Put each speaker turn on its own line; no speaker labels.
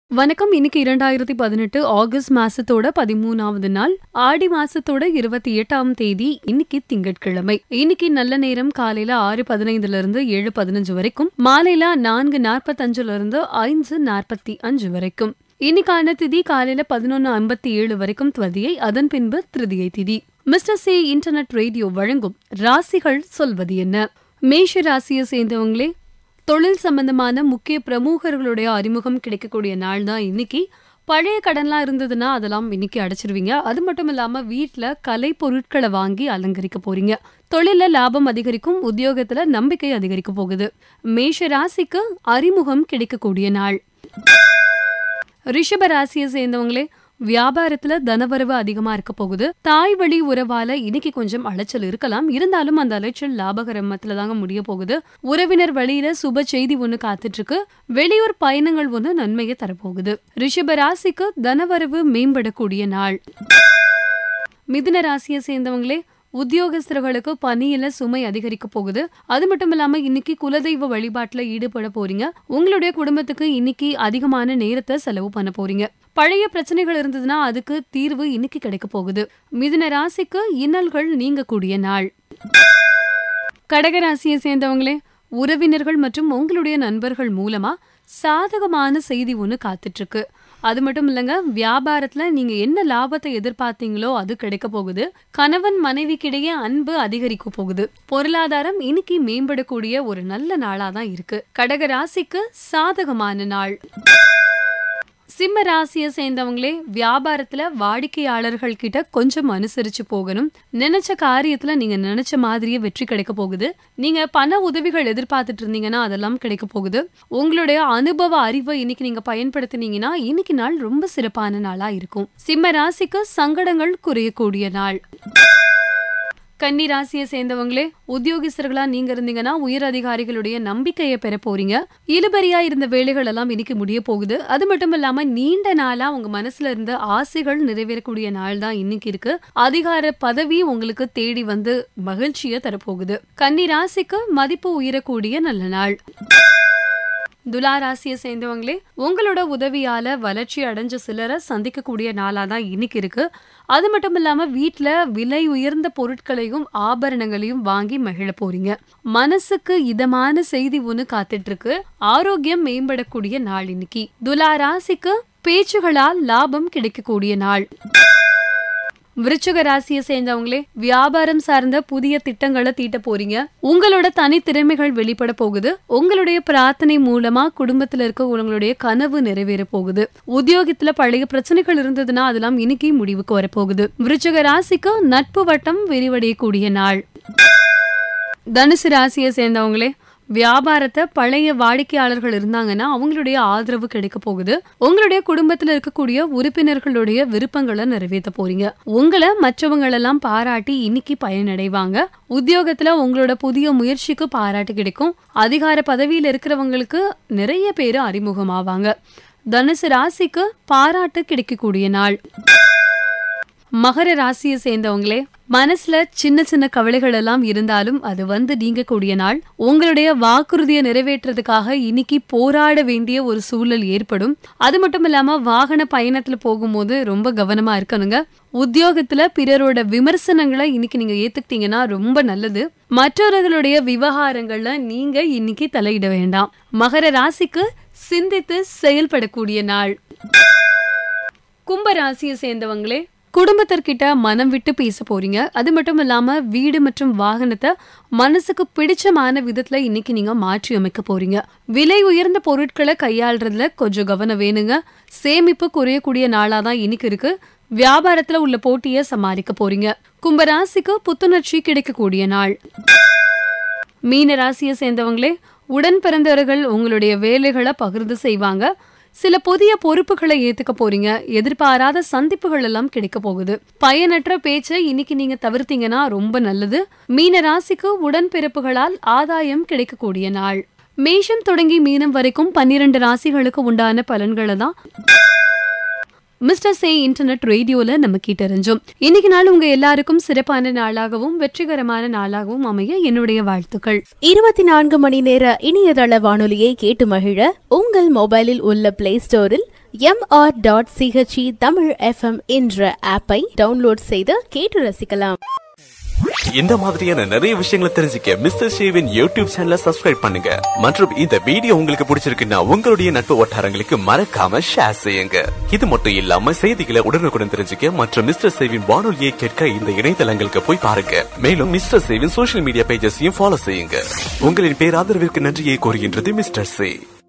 வணக்கம். இன்னைக்கு 2018 ஆகஸ்ட் மாசத்தோட 13வது நாள், ஆடி மாசத்தோட 28ஆம் தேதி. இன்னைக்கு திங்கட்கிழமை. இன்னைக்கு நல்ல நேரம் காலையில 6:15 இருந்து 7:15 வரைக்கும், மாலையில 4:45 இருந்து 5:45 வரைக்கும். இன்னைக்கான திதி காலையில 11:57 வரைக்கும் துவதியை, அதன் பின்பு திருதியை திதி. மிஸ்டர் சே இன்டர்நெட் ரேடியோ வழங்கும் ராசிகள் சொல்வது என்ன. மேஷ ராசியை சேர்ந்தவங்களே, தொழில் சம்பந்தமான முக்கிய பிரமுகர்களுடைய அறிமுகம் கிடைக்கக்கூடிய நாள் தான் இன்னைக்கு. பழைய கடன்லாம் இருந்ததுன்னா அதெல்லாம் இன்னைக்கு அடைச்சிருவீங்க. அது மட்டும் இல்லாம வீட்டுல கலை பொருட்களை வாங்கி அலங்கரிக்க போறீங்க. தொழில லாபம் அதிகரிக்கும், உத்தியோகத்துல நம்பிக்கை அதிகரிக்க போகுது. மேஷ ராசிக்கு அறிமுகம் கிடைக்கக்கூடிய நாள். ரிஷப ராசியை சேர்ந்தவங்களே, வியாபாரத்துல தனவரவு அதிகமா இருக்க போகுது. தாய் வழி உறவால இன்னைக்கு கொஞ்சம் அலைச்சல் இருக்கலாம். இருந்தாலும் அந்த அலைச்சல் லாபகரமத்துல தாங்க முடிய போகுது. உறவினர் வழியில சுப செய்தி ஒண்ணு காத்துட்டு இருக்கு. வெளியூர் பயணங்கள் ஒண்ணு நன்மையை தரப்போகுது. ரிஷப ராசிக்கு தனவரவு மேம்படக்கூடிய நாள். மிதுன ராசியை சேர்ந்தவங்களே, உத்தியோகஸ்தர்களுக்கு பணியில சுமை அதிகரிக்க போகுது. அது மட்டும் இல்லாம இன்னைக்கு குலதெய்வ வழிபாட்டுல ஈடுபட போறீங்க. உங்களுடைய குடும்பத்துக்கு இன்னைக்கு அதிகமான நேரத்தை செலவு பண்ண போறீங்க. பழைய பிரச்சனைகள் இருந்ததுன்னா அதுக்கு தீர்வு இன்னைக்கு கிடைக்க போகுது. மிதுன ராசிக்கு இன்னல்கள் நீங்கக்கூடிய நாள். கடகராசியை சேர்ந்தவங்களே, உறவினர்கள் மற்றும் உங்களுடைய நண்பர்கள் மூலமா சாதகமான செய்தி ஒண்ணு காத்துட்டு இருக்கு. அது மட்டும் இல்லைங்க, வியாபாரத்துல நீங்க என்ன லாபத்தை எதிர்பார்த்தீங்களோ அது கிடைக்க போகுது. கணவன் மனைவிக்கிடையே அன்பு அதிகரிக்க போகுது. பொருளாதாரம் இன்னைக்கு மேம்படக்கூடிய ஒரு நல்ல நாளாதான் இருக்கு. கடக ராசிக்கு சாதகமான நாள். சிம்ம ராசியை சேர்ந்தவங்களே, வியாபாரத்துல வாடிக்கையாளர்கள் கிட்ட கொஞ்சம் அனுசரிச்சு போகணும். நினைச்ச காரியத்துல நீங்க நினைச்ச மாதிரியே வெற்றி கிடைக்க போகுது. நீங்க பண உதவிகள் எதிர்பார்த்துட்டு இருந்தீங்கன்னா அதெல்லாம் கிடைக்க போகுது. உங்களுடைய அனுபவ அறிவை இன்னைக்கு நீங்க பயன்படுத்தினீங்கன்னா இன்னைக்கு நாள் ரொம்ப சிறப்பான நாளா இருக்கும். சிம்ம ராசிக்கு சங்கடங்கள் குறையக்கூடிய நாள். கன்னி ராசியை சேர்ந்தவங்களே, உத்தியோகஸ்தர்களா நீங்க இருந்தீங்கன்னா உயர் அதிகாரிகளுடைய நம்பிக்கையை பெற போறீங்க. இழுபறியா இருந்த வேலைகள் எல்லாம் இன்னைக்கு முடிய போகுது. அது மட்டும் இல்லாம நீண்ட நாளா உங்க மனசுல இருந்த ஆசைகள் நிறைவேறக்கூடிய நாள் தான் இன்னைக்கு இருக்கு. அதிகார பதவி உங்களுக்கு தேடி வந்து மகிழ்ச்சியை தரப்போகுது. கன்னி ராசிக்கு மதிப்பு உயரக்கூடிய நல்ல நாள். துலா ராசியை சேர்ந்தவங்களே, உங்களோட உதவியால வளர்ச்சி அடைஞ்ச சிலரை சந்திக்கக்கூடிய நாளாதான் இன்னைக்கு இருக்கு. அது மட்டும் இல்லாம வீட்டுல விலை உயர்ந்த பொருட்களையும் ஆபரணங்களையும் வாங்கி மகிழ போறீங்க. மனசுக்கு இதமான செய்தி ஒண்ணு காத்துட்டு இருக்கு. ஆரோக்கியம் மேம்படக்கூடிய நாள் இன்னைக்கு. துலா ராசிக்கு பேச்சுகளால் லாபம் கிடைக்கக்கூடிய நாள். விருச்சிக ராசியை சேர்ந்தவங்களே, வியாபாரம் சார்ந்த புதிய திட்டங்களை தீட்ட போறீங்க. உங்களோட தனி திறமைகள் வெளிப்பட போகுது. உங்களுடைய பிரார்த்தனை மூலமா குடும்பத்துல இருக்க உங்களுடைய கனவு நிறைவேற போகுது. உத்தியோகத்துல பழைய பிரச்சனைகள் இருந்ததுன்னா அதெல்லாம் இன்னைக்கு முடிவுக்கு வரப்போகுது. விருச்சிக ராசிக்கு நட்பு வட்டம் விரிவடையக்கூடிய நாள். தனுசு ராசியை சேர்ந்தவங்களே, வியாபாரத்தை பழைய வாடிக்கையாளர்கள் இருந்தாங்கன்னா அவங்களுடைய ஆதரவு கிடைக்க போகுது. உங்களுடைய குடும்பத்துல இருக்கக்கூடிய உறுப்பினர்களுடைய விருப்பங்களை நிறைவேற்ற போறீங்க. உங்களை மற்றவங்களெல்லாம் பாராட்டி இன்னைக்கு பயனடைவாங்க. உத்தியோகத்துல உங்களோட புதிய முயற்சிக்கு பாராட்டு கிடைக்கும். அதிகார பதவியில இருக்கிறவங்களுக்கு நிறைய பேரு அறிமுகமாவாங்க. தனுசு ராசிக்கு பாராட்டு கிடைக்கக்கூடிய நாள். மகர ராசியை சேர்ந்தவங்களே, மனசுல சின்ன சின்ன கவலைகள் எல்லாம் இருந்தாலும் அது வந்து நீங்கக்கூடிய நாள். உங்களுடைய வாக்குறுதியை நிறைவேற்றதுக்காக இன்னைக்கு போராட வேண்டிய ஒரு சூழல் ஏற்படும். அது மட்டும் இல்லாம வாகன பயணத்துல போகும்போது ரொம்ப கவனமா இருக்கணுங்க. உத்தியோகத்துல பிறரோட விமர்சனங்களை இன்னைக்கு நீங்க ஏத்துக்கிட்டீங்கன்னா ரொம்ப நல்லது. மற்றவர்களுடைய விவகாரங்கள்ல நீங்க இன்னைக்கு தலையிட வேண்டாம். மகர ராசிக்கு சிந்தித்து செயல்படக்கூடிய நாள். கும்ப ராசியை சேர்ந்தவங்களே, குடும்பத்திற்கிட்ட மனம் விட்டு பேச போறீங்க. அது மட்டும் இல்லாம வீடு மற்றும் வாகனத்தை மனசுக்கு பிடிச்சமான விதத்துல இன்னைக்கு நீங்க மாற்றி அமைக்க போறீங்க. விலை உயர்ந்த பொருட்களை கையாளுறதுல கொஞ்சம் கவனம் வேணுங்க. சேமிப்பு குறையக்கூடிய நாளாதான் இன்னைக்கு இருக்கு. வியாபாரத்துல உள்ள போட்டியை சமாளிக்க போறீங்க. கும்பராசிக்கு புத்துணர்ச்சி கிடைக்கக்கூடிய நாள். மீன ராசியை சேர்ந்தவங்களே, உடன் பிறந்தவர்கள் உங்களுடைய வேலைகளை பகிர்ந்து செய்வாங்க. சில புதிய பொறுப்புகளை ஏத்துக்க போறீங்க. எதிர்பாராத சந்திப்புகள் எல்லாம் கிடைக்க போகுது. பயனற்ற பேச்சை இன்னைக்கு நீங்க தவிர்த்தீங்கன்னா ரொம்ப நல்லது. மீன ராசிக்கு உடன்பிறப்புகளால் ஆதாயம் கிடைக்கக்கூடிய நாள். மேஷம் தொடங்கி மீனம் வரைக்கும் 12 ராசிகளுக்கு உண்டான பலன்களை தான் மிஸ்டர் சே இன்டர்நெட் ரேடியோல நம்ம கேட்டறிஞ்சோம். இன்னைக்கு நாள் உங்க எல்லாருக்கும் சிறப்பான நாளாகவும் வெற்றிகரமான நாளாகவும் அமைய என்னுடைய வாழ்த்துக்கள்.
24 மணி நேர இணையதள வானொலியை கேட்டு மகிழ உங்கள் மொபைலில் உள்ள பிளே ஸ்டோரில் mr.ch தமிழ் FM என்ற ஆப்பை டவுன்லோட் செய்து கேட்டு ரசிக்கலாம்.
இந்த மாதிரியான நிறைய விஷயங்களை தெரிஞ்சுக்க மிஸ்டர் ஷேவின் யூடியூப் சேனலை சப்ஸ்கிரைப் பண்ணுங்க. மற்றும் இந்த வீடியோ உங்களுக்கு பிடிச்சிருக்குன்னா உங்களுடைய நட்பு வட்டாரங்களுக்கு மறக்காம ஷேர் செய்யுங்க. இது மட்டும் இல்லாம செய்திகளை உடனுக்குடன் தெரிஞ்சுக்க மற்றும் மிஸ்டர் ஷேவின் வானொலியை கேட்க இந்த இணையதளங்களுக்கு போய் பாருங்க. மேலும் மிஸ்டர் ஷேவின் சோசியல் மீடியா பேஜஸையும் ஃபாலோ செய்யுங்க. உங்களின் பேராதரவிற்கு நன்றியை கோருகின்றது மிஸ்டர் ஷே.